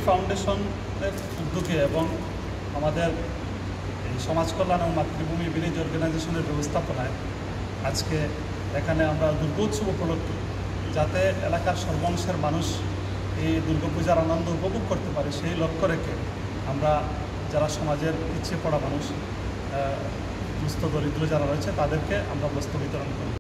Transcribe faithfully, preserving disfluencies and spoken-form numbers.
ফাউন্ডেশনের উদ্যোগে এবং আমাদের এই সমাজ কল্যাণ এবং মাতৃভূমি ভিলেজ অর্গানাইজেশনের ব্যবস্থাপনায় আজকে এখানে আমরা দুর্গোৎসব উপলক্ষে যাতে এলাকার সর্বাংশের মানুষ এই দুর্গাপূজার আনন্দ উপভোগ করতে পারে সেই লক্ষ্য রেখে আমরা যারা সমাজের পিছিয়ে পড়া মানুষ দুস্থ দরিদ্র যারা রয়েছে তাদেরকে আমরা বস্ত্র বিতরণ করি।